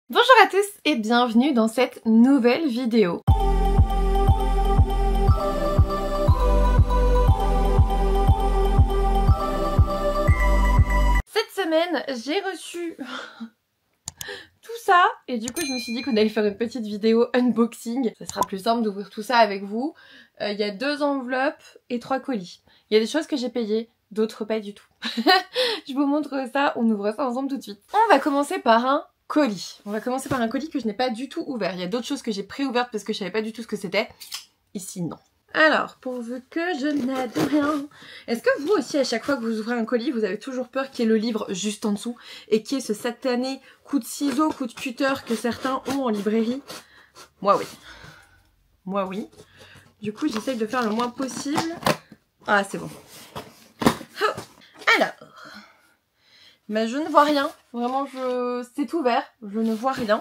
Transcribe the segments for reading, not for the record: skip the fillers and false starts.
Bonjour à tous et bienvenue dans cette nouvelle vidéo. Cette semaine, j'ai reçu tout ça et du coup je me suis dit qu'on allait faire une petite vidéo unboxing. Ça sera plus simple d'ouvrir tout ça avec vous. Il y a 2 enveloppes et 3 colis. Il y a des choses que j'ai payées, d'autres pas du tout. Je vous montre ça, on ouvre ça ensemble tout de suite. On va commencer par un colis. On va commencer par un colis que je n'ai pas du tout ouvert. Il y a d'autres choses que j'ai pré-ouvertes parce que je savais pas du tout ce que c'était. Ici, non. Alors, pourvu que je n'aide rien. Est-ce que vous aussi, à chaque fois que vous ouvrez un colis, vous avez toujours peur qu'il y ait le livre juste en dessous et qu'il y ait ce satané coup de ciseau, coup de cutter que certains ont en librairie? Moi, oui. Moi, oui. Du coup, j'essaye de faire le moins possible. Ah, c'est bon. Oh. Alors... mais je ne vois rien. Vraiment, c'est ouvert. Je ne vois rien.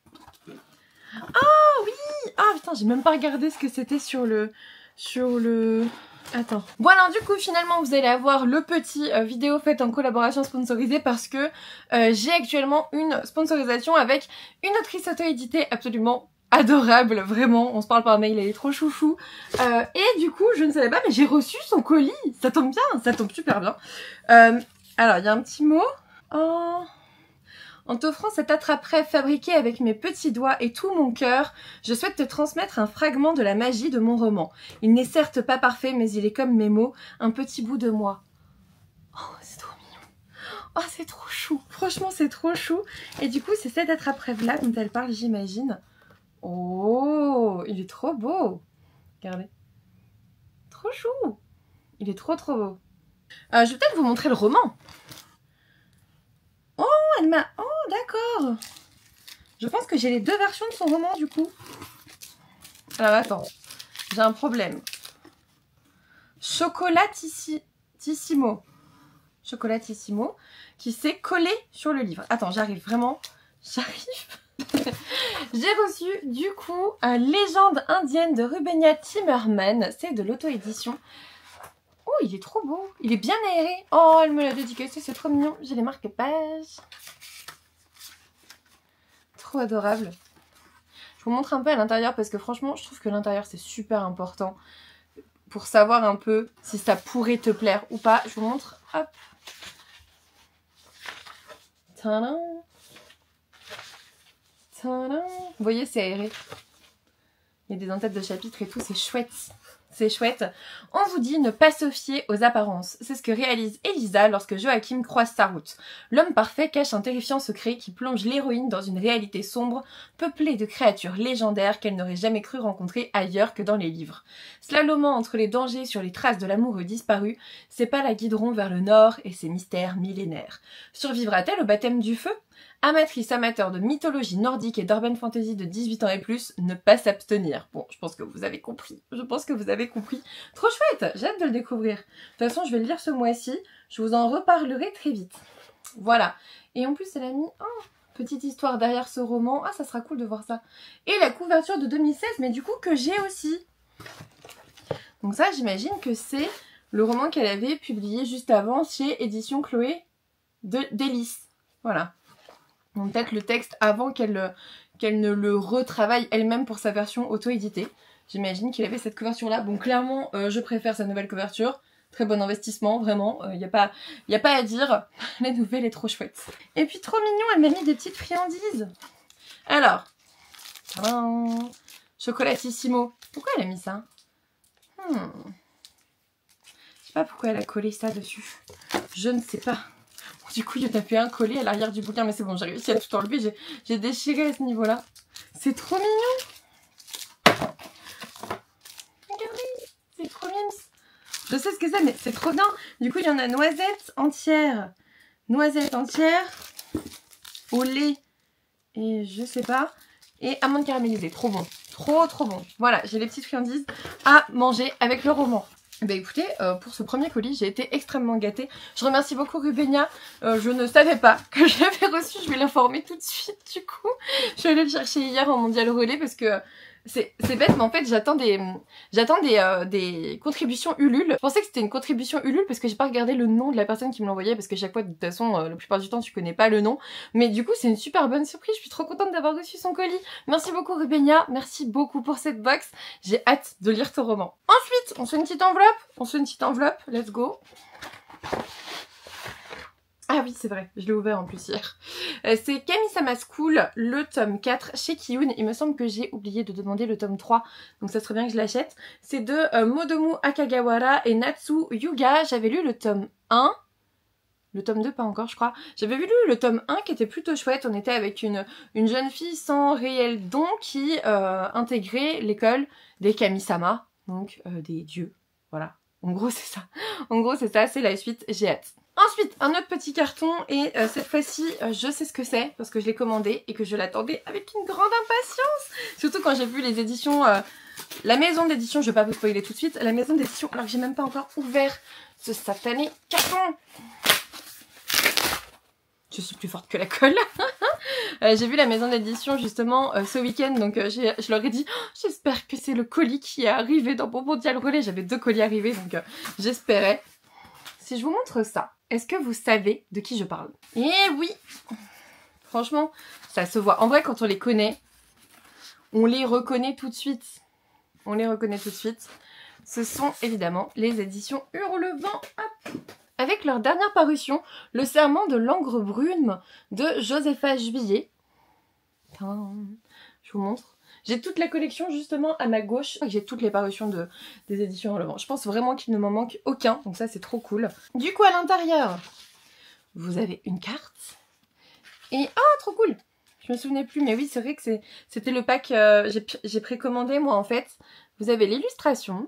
Ah oui! Ah putain, j'ai même pas regardé ce que c'était sur le... Attends. Voilà, du coup, finalement, vous allez avoir le petit vidéo faite en collaboration sponsorisée parce que j'ai actuellement une sponsorisation avec une autrice auto-éditée absolument adorable, vraiment. On se parle par mail, elle est trop chouchou. Et du coup, je ne savais pas, mais j'ai reçu son colis. Ça tombe bien, ça tombe super bien. Alors, il y a un petit mot. Oh. En t'offrant cet attrape-rêve fabriqué avec mes petits doigts et tout mon cœur, je souhaite te transmettre un fragment de la magie de mon roman. Il n'est certes pas parfait, mais il est comme mes mots, un petit bout de moi. Oh, c'est trop mignon. Oh, c'est trop chou. Franchement, c'est trop chou. Et du coup, c'est cet attrape-rêve-là dont elle parle, j'imagine. Oh, il est trop beau. Regardez. Trop chou. Il est trop trop beau. Je vais peut-être vous montrer le roman. Oh, elle m'a... Oh, d'accord. Je pense que j'ai les 2 versions de son roman, du coup. Alors, attends. J'ai un problème. Chocolatissimo. Chocolatissimo. Qui s'est collé sur le livre. Attends, j'arrive, vraiment. J'arrive. J'ai reçu, du coup, un Légende indienne de Rubenia Timmerman. C'est de l'auto-édition. Oh, il est trop beau. Il est bien aéré. Oh, elle me l'a dédicacé, c'est trop mignon. J'ai les marque-pages. Trop adorable. Je vous montre un peu à l'intérieur parce que franchement, je trouve que l'intérieur, c'est super important pour savoir un peu si ça pourrait te plaire ou pas. Je vous montre. Hop. Tadam. Tadam. Vous voyez, c'est aéré. Il y a des entêtes de chapitres et tout, c'est chouette. C'est chouette. On vous dit ne pas se fier aux apparences. C'est ce que réalise Elisa lorsque Joachim croise sa route. L'homme parfait cache un terrifiant secret qui plonge l'héroïne dans une réalité sombre, peuplée de créatures légendaires qu'elle n'aurait jamais cru rencontrer ailleurs que dans les livres. Slalomant entre les dangers sur les traces de l'amoureux disparu, ses pas la guideront vers le nord et ses mystères millénaires. Survivra-t-elle au baptême du feu ? Amatrice amateur de mythologie nordique et d'urban fantasy de 18 ans et plus, ne pas s'abstenir. Bon, je pense que vous avez compris. Je pense que vous avez compris. Trop chouette, j'ai hâte de le découvrir. De toute façon, je vais le lire ce mois-ci. Je vous en reparlerai très vite. Voilà. Et en plus, elle a mis... Oh, petite histoire derrière ce roman. Ah, ça sera cool de voir ça. Et la couverture de 2016, mais du coup, que j'ai aussi. Donc ça, j'imagine que c'est le roman qu'elle avait publié juste avant chez Édition Chloé d'Hélice. Voilà. Donc peut-être le texte avant qu'elle ne le retravaille elle-même pour sa version auto-éditée. J'imagine qu'il avait cette couverture-là. Bon, clairement, je préfère sa nouvelle couverture. Très bon investissement, vraiment. Y a pas à dire. La nouvelle est trop chouette. Et puis trop mignon, elle m'a mis des petites friandises. Alors. Chocolatissimo. Pourquoi elle a mis ça? Je sais pas pourquoi elle a collé ça dessus. Je ne sais pas. Du coup, il y en a fait un collé à l'arrière du bouquin, mais c'est bon, j'ai réussi à tout enlever. J'ai déchiré à ce niveau-là. C'est trop mignon. Regardez, c'est trop mignon. Je sais ce que c'est, mais c'est trop bien. Du coup, il y en a noisette entière au lait et je sais pas, et amandes caramélisées. Trop bon. Trop bon. Voilà, j'ai les petites friandises à manger avec le roman. Bah écoutez, pour ce premier colis, j'ai été extrêmement gâtée. Je remercie beaucoup Rubenia. Je ne savais pas que je l'avais reçu. Je vais l'informer tout de suite du coup. Je suis allée le chercher hier en mondial relais parce que C'est bête, mais en fait, j'attends des contributions Ulule. Je pensais que c'était une contribution Ulule parce que j'ai pas regardé le nom de la personne qui me l'envoyait parce que chaque fois, de toute façon, la plupart du temps, tu connais pas le nom. Mais du coup, c'est une super bonne surprise. Je suis trop contente d'avoir reçu son colis. Merci beaucoup, Rubenia. Merci beaucoup pour cette box. J'ai hâte de lire ton roman. Ensuite, on se fait une petite enveloppe. Let's go. Ah oui, c'est vrai, je l'ai ouvert en plus hier. C'est Kami-sama School, le tome 4 chez Kiyun. Il me semble que j'ai oublié de demander le tome 3, donc ça serait bien que je l'achète. C'est de Modomu Akagawara et Natsu Yuga. J'avais lu le tome 1. Le tome 2, pas encore, je crois. J'avais lu le tome 1 qui était plutôt chouette. On était avec une jeune fille sans réel don qui intégrait l'école des Kami-sama, donc des dieux. Voilà. En gros, c'est ça. En gros, c'est ça, c'est la suite. J'ai hâte. Ensuite, un autre petit carton et cette fois-ci, je sais ce que c'est parce que je l'ai commandé et que je l'attendais avec une grande impatience. Surtout quand j'ai vu les éditions, la maison d'édition, je vais pas vous spoiler tout de suite, la maison d'édition, alors que j'ai même pas encore ouvert ce satané carton. Je suis plus forte que la colle. J'ai vu la maison d'édition justement ce week-end, donc je leur ai dit oh, j'espère que c'est le colis qui est arrivé dans mon mondial relais. J'avais 2 colis arrivés, donc j'espérais. Si je vous montre ça, est-ce que vous savez de qui je parle? Eh oui! Franchement, ça se voit. En vrai, quand on les connaît, on les reconnaît tout de suite. Ce sont évidemment les éditions Hurlevent. Avec leur dernière parution, Le Serment de l'Angre-Brume de Josepha Jubillet. Je vous montre. J'ai toute la collection justement à ma gauche. J'ai toutes les parutions des éditions Hurlevent. Je pense vraiment qu'il ne m'en manque aucun. Donc ça, c'est trop cool. Du coup, à l'intérieur, vous avez une carte. Et oh, trop cool! Je me souvenais plus. Mais oui, c'est vrai que c'était le pack j'ai précommandé moi en fait. Vous avez l'illustration.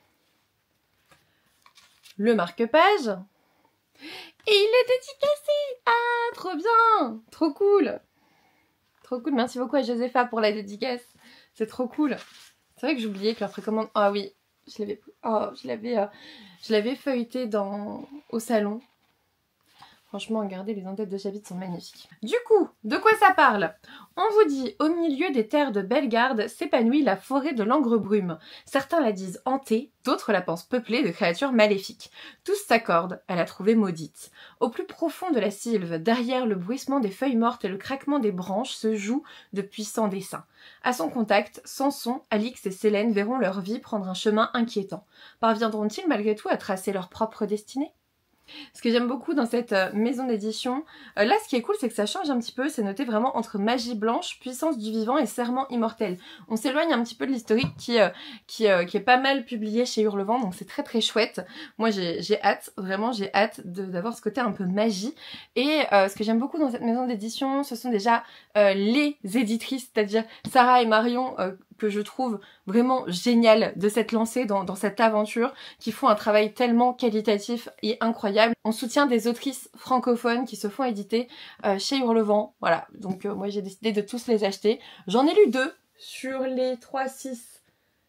Le marque-page. Et il est dédicacé! Ah, trop bien! Trop cool! Trop cool. Merci beaucoup à Josepha pour la dédicace. C'est trop cool. C'est vrai que j'oubliais que leur précommande... Ah oui, je l'avais feuilleté au salon. Franchement, regardez, les en-têtes de chapitre sont magnifiques. Du coup, de quoi ça parle? On vous dit, au milieu des terres de Bellegarde s'épanouit la forêt de l'Angre-Brume. Certains la disent hantée, d'autres la pensent peuplée de créatures maléfiques. Tous s'accordent à la trouver maudite. Au plus profond de la sylve, derrière le bruissement des feuilles mortes et le craquement des branches, se jouent de puissants dessins. À son contact, Samson, Alix et Célène verront leur vie prendre un chemin inquiétant. Parviendront-ils malgré tout à tracer leur propre destinée? Ce que j'aime beaucoup dans cette maison d'édition, là ce qui est cool c'est que ça change un petit peu, c'est noté vraiment entre magie blanche, puissance du vivant et serment immortel. On s'éloigne un petit peu de l'historique qui est pas mal publié chez Hurlevent, donc c'est très très chouette. Moi j'ai hâte, vraiment j'ai hâte d'avoir ce côté un peu magie. Et ce que j'aime beaucoup dans cette maison d'édition, ce sont déjà les éditrices, c'est-à-dire Sarah et Marion, que je trouve vraiment génial de s'être lancée dans cette aventure, qui font un travail tellement qualitatif et incroyable. On soutient des autrices francophones qui se font éditer chez Hurlevent. Voilà, donc moi j'ai décidé de tous les acheter. J'en ai lu 2 sur les 3, 6,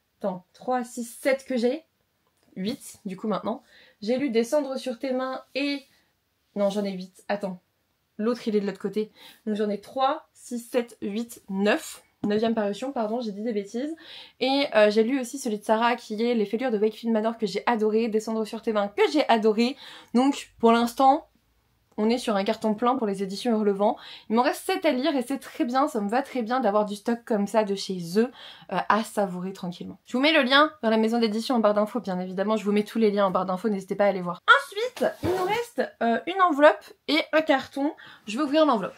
7 que j'ai. 8 du coup maintenant. J'ai lu Des cendres sur tes mains et... Non, j'en ai 8. Attends. L'autre il est de l'autre côté. Donc j'en ai 3, 6, 7, 8, 9. 9e parution, pardon, j'ai dit des bêtises. Et j'ai lu aussi celui de Sarah qui est Les Fêlures de Wakefield Manor que j'ai adoré, Descendre sur tes mains que j'ai adoré. Donc pour l'instant, on est sur un carton plein pour les éditions Hurlevent. Il m'en reste 7 à lire et c'est très bien, ça me va très bien d'avoir du stock comme ça de chez eux à savourer tranquillement. Je vous mets le lien dans la maison d'édition en barre d'infos, bien évidemment, je vous mets tous les liens en barre d'infos, n'hésitez pas à aller voir. Ensuite, il nous reste une enveloppe et un carton. Je vais ouvrir l'enveloppe.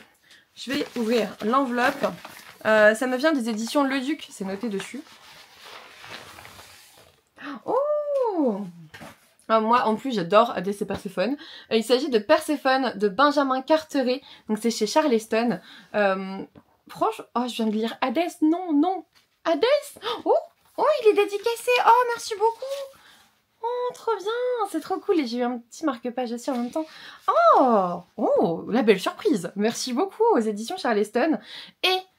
Ça me vient des éditions Le Duc, c'est noté dessus. Oh! Moi, en plus, j'adore DC Perséphone. Il s'agit de Perséphone de Benjamin Carteret. Donc, c'est chez Charleston. Franchement, oh, je viens de lire Hadès. Non. Hadès? Oh, il est dédicacé. Oh, merci beaucoup. Oh, trop bien. C'est trop cool. Et j'ai eu un petit marque-page aussi en même temps. Oh, la belle surprise. Merci beaucoup aux éditions Charleston. Et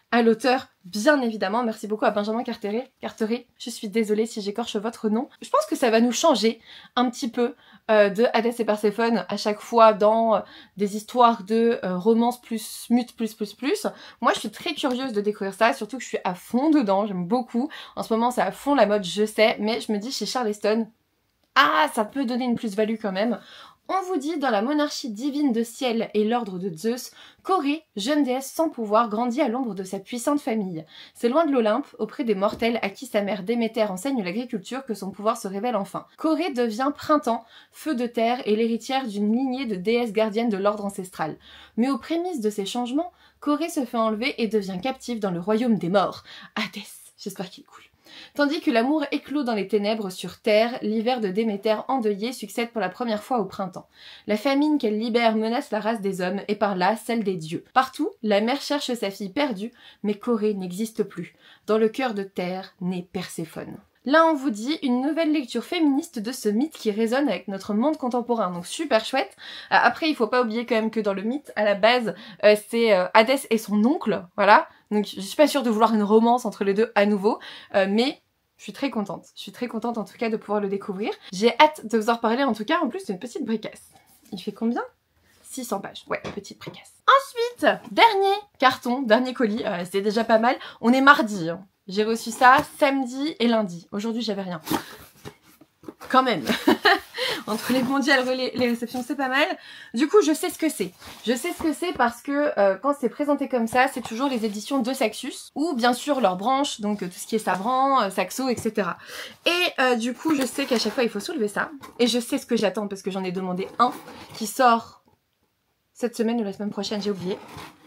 à l'auteur, bien évidemment. Merci beaucoup à Benjamin Carteret. Je suis désolée si j'écorche votre nom. Je pense que ça va nous changer un petit peu de Hadès et Perséphone à chaque fois dans des histoires de romance plus mute plus. Moi, je suis très curieuse de découvrir ça, surtout que je suis à fond dedans, j'aime beaucoup. En ce moment, c'est à fond la mode, je sais, mais je me dis chez Charleston, ah, ça peut donner une plus-value quand même. On vous dit, dans la monarchie divine de Ciel et l'ordre de Zeus, Corée, jeune déesse sans pouvoir, grandit à l'ombre de sa puissante famille. C'est loin de l'Olympe, auprès des mortels à qui sa mère Déméter enseigne l'agriculture, que son pouvoir se révèle enfin. Corée devient printemps, feu de terre et l'héritière d'une lignée de déesses gardiennes de l'ordre ancestral. Mais aux prémices de ces changements, Corée se fait enlever et devient captive dans le royaume des morts. Hadès, j'espère qu'il est cool. Tandis que l'amour éclot dans les ténèbres sur terre, l'hiver de Déméter endeuillé succède pour la première fois au printemps. La famine qu'elle libère menace la race des hommes et par là celle des dieux. Partout, la mère cherche sa fille perdue, mais Corée n'existe plus. Dans le cœur de terre naît Perséphone. Là, on vous dit une nouvelle lecture féministe de ce mythe qui résonne avec notre monde contemporain, donc super chouette. Après, il faut pas oublier quand même que dans le mythe, à la base, c'est Hadès et son oncle, voilà. Donc je suis pas sûre de vouloir une romance entre les deux à nouveau, mais je suis très contente. Je suis très contente en tout cas de pouvoir le découvrir. J'ai hâte de vous en reparler en tout cas, en plus d'une petite bricasse. Il fait combien ? 600 pages, ouais, petite bricasse. Ensuite, dernier carton, dernier colis, c'est déjà pas mal. On est mardi, hein. J'ai reçu ça samedi et lundi. Aujourd'hui, j'avais rien. Quand même. Entre les mondiales, les réceptions, c'est pas mal. Du coup, je sais ce que c'est. Je sais ce que c'est parce que quand c'est présenté comme ça, c'est toujours les éditions de Saxus. Ou bien sûr leurs branches, donc tout ce qui est Savran, Saxo, etc. Et du coup, je sais qu'à chaque fois, il faut soulever ça. Et je sais ce que j'attends parce que j'en ai demandé un qui sort cette semaine ou la semaine prochaine, j'ai oublié.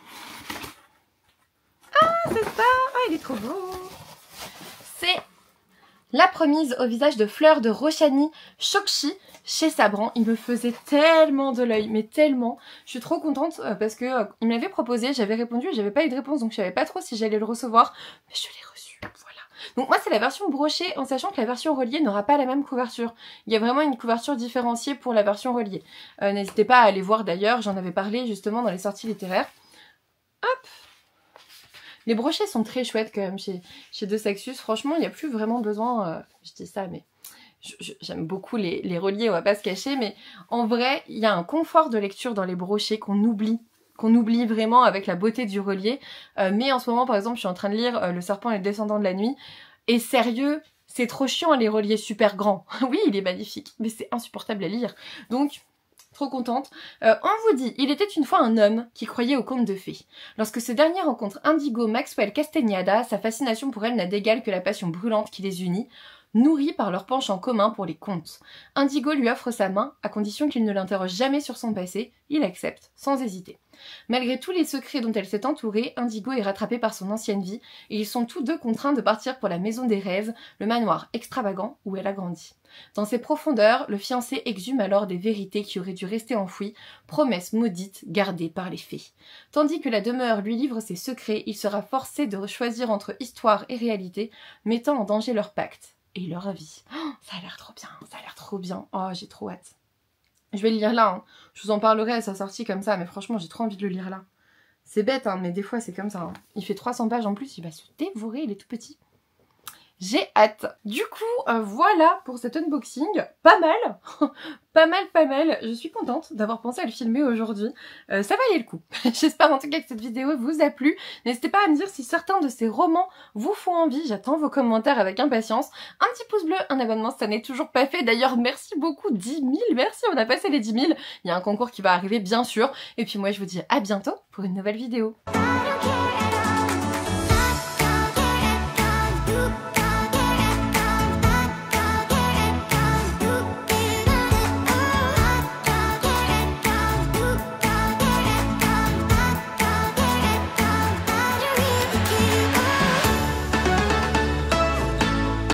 Ah, c'est ça! Ah, il est trop beau! C'est La promise au visage de Fleur de Rochani Chokchi chez Sabran. Il me faisait tellement de l'œil, mais tellement. Je suis trop contente parce que il me l'avait proposé, j'avais répondu et j'avais pas eu de réponse, donc je savais pas trop si j'allais le recevoir. Mais je l'ai reçu, voilà. Donc moi c'est la version brochée, en sachant que la version reliée n'aura pas la même couverture. Il y a vraiment une couverture différenciée pour la version reliée. N'hésitez pas à aller voir d'ailleurs, j'en avais parlé justement dans les sorties littéraires. Hop! Les brochets sont très chouettes quand même chez De Saxus. Franchement, il n'y a plus vraiment besoin... je dis ça, mais j'aime beaucoup les reliés, on va pas se cacher. Mais en vrai, il y a un confort de lecture dans les brochets qu'on oublie vraiment avec la beauté du relié. Mais en ce moment, par exemple, je suis en train de lire Le Serpent et le Descendant de la Nuit. Et sérieux, c'est trop chiant les reliés super grands. Oui, il est magnifique, mais c'est insupportable à lire. Donc... trop contente. On vous dit, il était une fois un homme qui croyait aux contes de fées. Lorsque ce dernier rencontre Indigo Maxwell Castagnada, sa fascination pour elle n'a d'égal que la passion brûlante qui les unit, nourris par leur penchant commun pour les contes. Indigo lui offre sa main, à condition qu'il ne l'interroge jamais sur son passé, il accepte, sans hésiter. Malgré tous les secrets dont elle s'est entourée, Indigo est rattrapée par son ancienne vie, et ils sont tous deux contraints de partir pour la maison des rêves, le manoir extravagant où elle a grandi. Dans ses profondeurs, le fiancé exhume alors des vérités qui auraient dû rester enfouies, promesses maudites gardées par les fées. Tandis que la demeure lui livre ses secrets, il sera forcé de choisir entre histoire et réalité, mettant en danger leur pacte et leur vie. Oh, ça a l'air trop bien, ça a l'air trop bien. Oh, j'ai trop hâte. Je vais le lire là, hein. Je vous en parlerai à sa sortie comme ça, mais franchement, j'ai trop envie de le lire là. C'est bête, hein, mais des fois, c'est comme ça. Hein. Il fait 300 pages en plus, il va se dévorer, il est tout petit. J'ai hâte. Du coup, voilà pour cet unboxing. Pas mal. pas mal. Je suis contente d'avoir pensé à le filmer aujourd'hui. Ça valait le coup. J'espère en tout cas que cette vidéo vous a plu. N'hésitez pas à me dire si certains de ces romans vous font envie. J'attends vos commentaires avec impatience. Un petit pouce bleu, un abonnement si ça n'est toujours pas fait. D'ailleurs, merci beaucoup, 10 000. Merci, on a passé les 10 000. Il y a un concours qui va arriver, bien sûr. Et puis moi, je vous dis à bientôt pour une nouvelle vidéo.